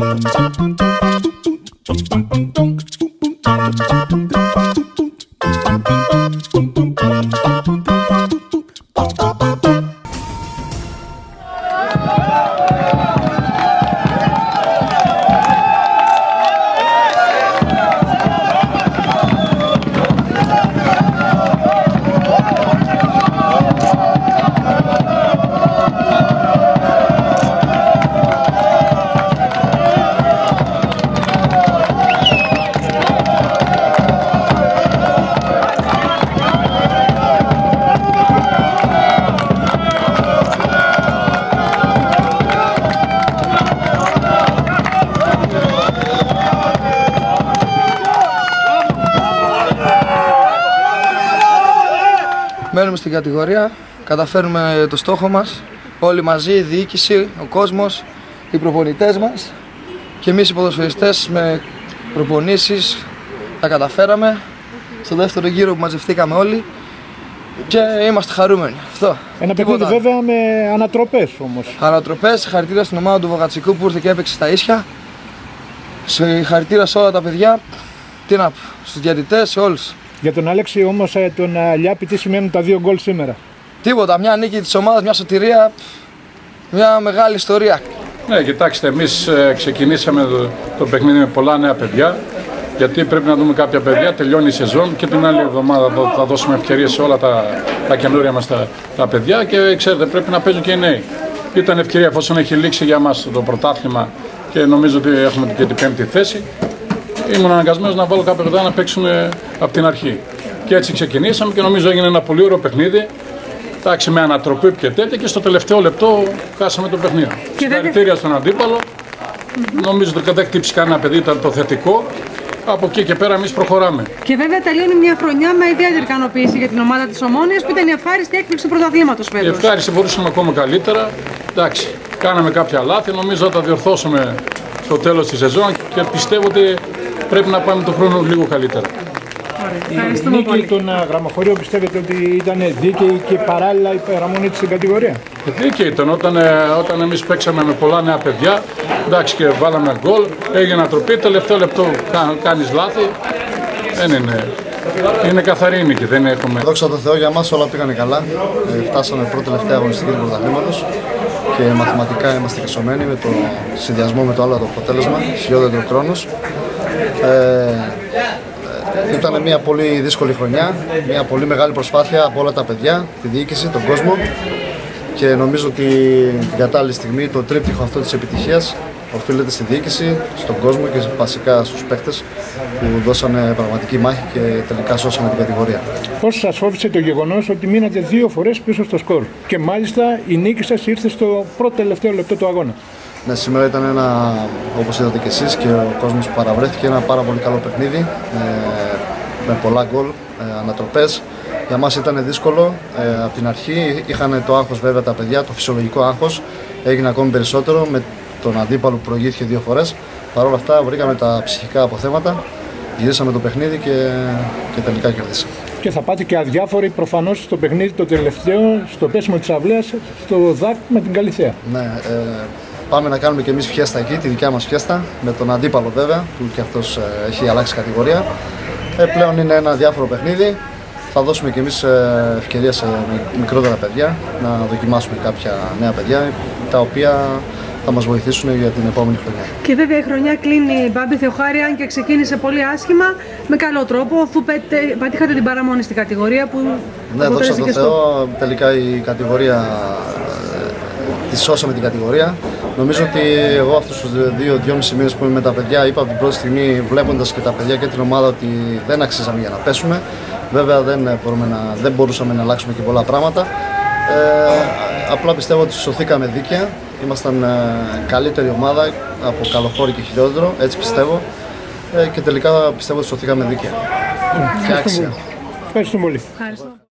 Μένουμε στην κατηγορία, καταφέρνουμε το στόχο μας, όλοι μαζί, η διοίκηση, ο κόσμος, οι προπονητές μας και εμείς οι ποδοσφαιριστές με προπονήσεις τα καταφέραμε. Στο δεύτερο γύρο που μαζευτήκαμε όλοι και είμαστε χαρούμενοι. Αυτό. Ένα παιχνίδι βέβαια με ανατροπές όμως. Ανατροπές, συγχαρητήρια στην ομάδα του Βογατσικού που ήρθε και έπαιξε στα ίσια. Συγχαρητήρια σε όλα τα παιδιά, τι να πω, στους διαιτητές, σε όλους. Για τον Άλεξη όμως τον Λιάπη τι σημαίνουν τα 2 γκολ σήμερα? Τίποτα, μια νίκη της ομάδας, μια σωτηρία, μια μεγάλη ιστορία. Ναι, κοιτάξτε, εμείς ξεκινήσαμε το παιχνίδι με πολλά νέα παιδιά, γιατί πρέπει να δούμε κάποια παιδιά, τελειώνει η σεζόν και την άλλη εβδομάδα θα δώσουμε ευκαιρίες σε όλα τα καινούρια μας τα παιδιά και ξέρετε πρέπει να παίζουν και οι νέοι. Ήταν ευκαιρία εφόσον έχει λήξει για μας το πρωτάθλημα και νομίζω ότι έχουμε και την 5η θέση. Ήμουν αναγκασμένος να βάλω κάποια παιδιά να παίξουν από την αρχή. Και έτσι ξεκινήσαμε και νομίζω έγινε ένα πολύ ωραίο παιχνίδι. Εντάξει, με ανατροπή και τέτοια και στο τελευταίο λεπτό χάσαμε το παιχνίδι. Συγχαρητήρια στον αντίπαλο. Νομίζω ότι δεν χτύψει κανένα παιδί, ήταν το θετικό. Από εκεί και πέρα εμείς προχωράμε. Και βέβαια τελειώνει μια χρονιά με ιδιαίτερη ικανοποίηση για την ομάδα της Ομόνοιας που ήταν η ευχάριστη έκπληξη του πρωταθλήματος φέτος. Η ευχάριστη μπορούσαμε ακόμα καλύτερα. Εντάξει, κάναμε κάποια λάθη. Νομίζω θα τα διορθώσουμε στο τέλος της σεζόν και πιστεύω ότι πρέπει να πάμε τον χρόνο λίγο καλύτερα. Η νίκη των Γραμμαχωρίων πιστεύετε ότι ήταν δίκαιη και παράλληλα η παραμονή της στην κατηγορία? Δίκαιη ήταν όταν εμείς παίξαμε με πολλά νέα παιδιά, εντάξει, και βάλαμε γκολ, έγινε ανατροπή, τελευταίο λεπτό κάνεις λάθη, δεν είναι καθαρή η νίκη, δεν έχουμε. Δόξα τω Θεώ, για μας όλα πήγανε καλά, φτάσαμε πρώτη τελευταία αγωνιστική του πρωταθλήματος και μαθηματικά είμαστε κεσωμένοι με το συνδυασμό με το άλλο το αποτέλεσμα, χιλιόδεντρο χρόνος. Ήταν μια πολύ δύσκολη χρονιά, μια πολύ μεγάλη προσπάθεια από όλα τα παιδιά, τη διοίκηση, τον κόσμο και νομίζω ότι την κατάλληλη στιγμή το τρίπτυχο αυτό της επιτυχίας οφείλεται στη διοίκηση, στον κόσμο και βασικά στους παίκτες που δώσανε πραγματική μάχη και τελικά σώσαμε την κατηγορία. Πώς σας φόβησε το γεγονός ότι μείνατε 2 φορές πίσω στο σκορ και μάλιστα η νίκη σας ήρθε στο πρώτο τελευταίο λεπτό του αγώνα? Ναι, σήμερα ήταν ένα, όπως είδατε και εσείς και ο κόσμος που παραβρέθηκε, ένα πάρα πολύ καλό παιχνίδι με πολλά γκολ, ανατροπές. Για μας ήταν δύσκολο από την αρχή, είχαν το άγχος βέβαια τα παιδιά, το φυσιολογικό άγχος, έγινε ακόμη περισσότερο με τον αντίπαλο που προηγήθηκε 2 φορές. Παρ' όλα αυτά βρήκαμε τα ψυχικά αποθέματα, γυρίσαμε το παιχνίδι και τελικά κερδίσαμε. Και θα πάτε και αδιάφοροι προφανώς στο παιχνίδι το τελευταίο, στο πέσιμο της αυλαίας, στο ΔΑΚ με την Καλυθέα. Ναι, πάμε να κάνουμε και εμείς φιέστα εκεί, τη δικιά μας φιέστα, με τον αντίπαλο βέβαια, που και αυτός έχει αλλάξει κατηγορία. Πλέον είναι ένα διάφορο παιχνίδι. Θα δώσουμε και εμείς ευκαιρία σε μικρότερα παιδιά να δοκιμάσουμε κάποια νέα παιδιά, τα οποία θα μας βοηθήσουν για την επόμενη χρονιά. Και βέβαια η χρονιά κλείνει, Μπάμπη Θεοχάρη, αν και ξεκίνησε πολύ άσχημα, με καλό τρόπο, αφού πατήχατε την παραμονή στην κατηγορία που ναι, δόξα τω Θεώ, τελικά η κατηγορία, τη σώσαμε την κατηγορία. Νομίζω ότι εγώ αυτούς τους 2-2,5 μήνες που είμαι με τα παιδιά είπα από την πρώτη στιγμή, βλέποντας και τα παιδιά και την ομάδα, ότι δεν αξίζαμε για να πέσουμε. Βέβαια δεν μπορούσαμε να αλλάξουμε και πολλά πράγματα. Απλά πιστεύω ότι σωθήκαμε δίκαια. Ήμασταν καλύτερη ομάδα από Καλοχώρη και Χιλιόδεντρο, έτσι πιστεύω. Και τελικά πιστεύω ότι σωθήκαμε δίκαια. Ευχαριστούμε πολύ.